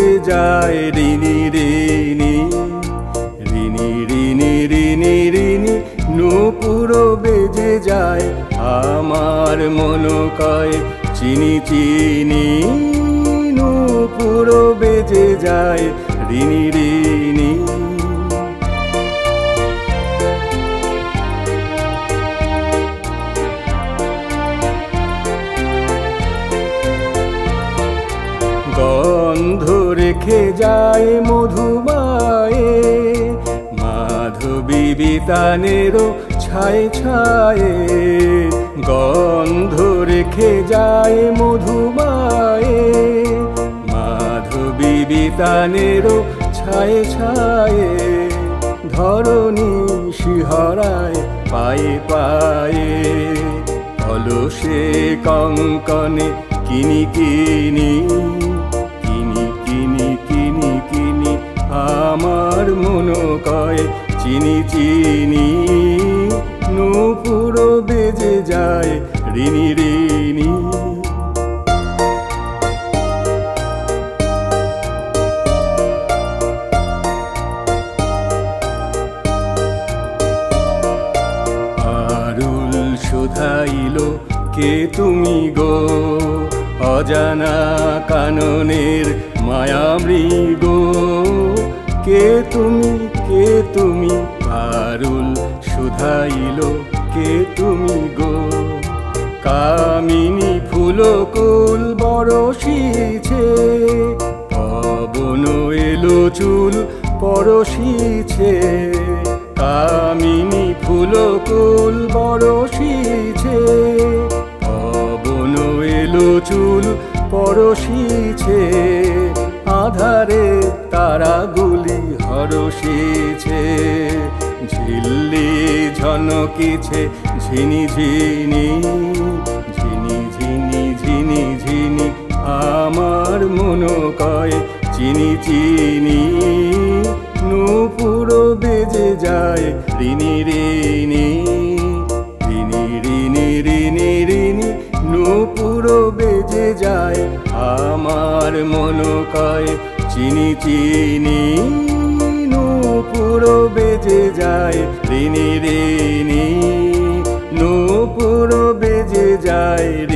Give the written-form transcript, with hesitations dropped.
বেজে যায় রিনি রিনি রিনি রিনি রিনি রিনি নূপুরও বেজে যায় আমার মন কয় চিনি চিনি নূপুরও বেজে যায় রিনি রিনি গন্ধ রেখে যায় মধুমায়ে মাধবী বিতানেরও ছায়ে ছায়ে গন্ধ রেখে যায় মধুমায়ে মাধবী বিতানেরও ছায়ে ছায়ে ধরণী শিহরায় পায়ে পায়ে অলসে কঙ্কনে কিনি কিনি আমার মন কয় চিনি চিনি নূপুরও বেজে যায় রিনি রিনি আরুল শোধাইল কে তুমি গো অজানা কাননের মায়া মৃগ কে তুমি আরুল শুধাইল কে তুমি গো কামিনী ফুলকুল বরষিছে পবন এলো চুল পরশিছে কামিনী ফুলকুল বরষিছে পবন এলো চুল পরশিছে আধারে তারাগুলি হরষিছে ঝিল্লি ঝনকিছে ঝিনি ঝিনি ঝিনি ঝিনি ঝিনি ঝিনি আমার মন কয় চিনি চিনি নূপুরও বেজে যায় রিনি রিনি রিনি রিনি রিনি রিনি নূপুরও বেজে যায় আমার মন কয় চিনি চিনি নূপুরও বেজে যায় রিনি রিনি নূপুরও বেজে যায়।